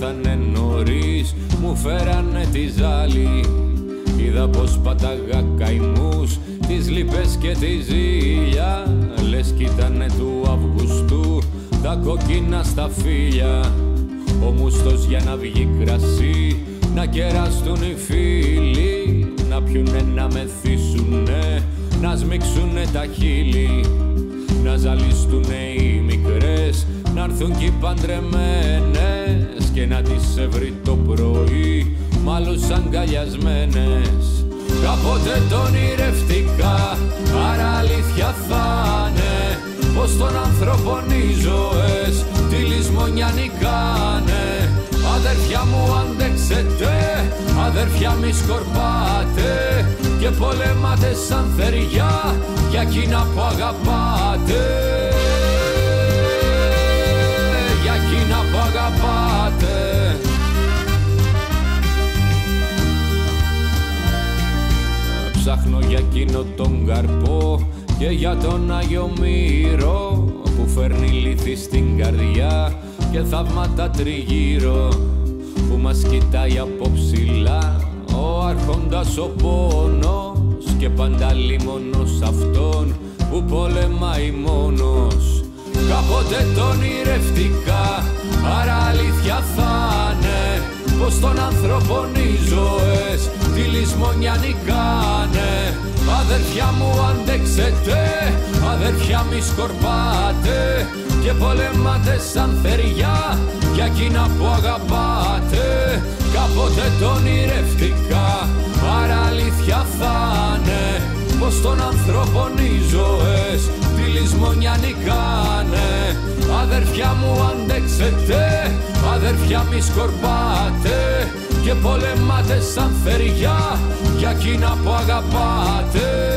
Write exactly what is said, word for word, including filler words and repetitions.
ήρθανε νωρίς, μου φέρανε τη ζάλη. Είδα πως πατάγα καημούς, τις λύπες και τη ζήλια. Λες κι ήτανε του Αυγουστού τα κόκκινα στα φύλλα. Ο μουστός για να βγει κρασί, να κεραστούν οι φίλοι, να πιουνε, να μεθύσουνε, να σμίξουνε τα χείλη, να ζαλίστουνε οι μικρές, να έρθουν κι οι παντρεμένες και να τις έβρει το πρωί μ' άλλους αγκαλιασμένες. Κάποτε τον ονειρευτικά, άρα αλήθεια θα'ναι, πως των ανθρώπων οι ζωές τη λησμονιά νικάνε. Αδέρφια μου αντέξετε, αδέρφια μη σκορπάτε και πολεμάτε σαν θεριά για εκείνα που αγαπάτε, για εκείνα που αγαπάτε. Ψάχνω για εκείνο τον καρπό και για τον Άγιο Μύρο που φέρνει λύθη στην καρδιά και θαύματα τριγύρω, που μας κοιτάει από ψηλά ο άρχοντας ο πόνος και πάντα λίμωνος αυτόν που πολεμάει μόνος. Κάποτε τον ονειρευτικά, άρα αλήθεια θα'ναι, πως των ανθρώπων οι ζωές τη λησμονιά νικάνε. Αδέρφια μου αντέξετε, αδέρφια μη σκορπάτε και πολεμάτε σαν θεριά για εκείνα που αγαπάτε. Κάποτε τον ονειρευτικά, άρα αλήθεια θα'ναι, πως των ανθρώπων οι ζωές τη λησμονιά νικάνε. Αδέρφια μου αντέξετε, αδέρφια μη σκορπάτε και πολεμάτε σαν θεριά για εκείνα που αγαπάτε.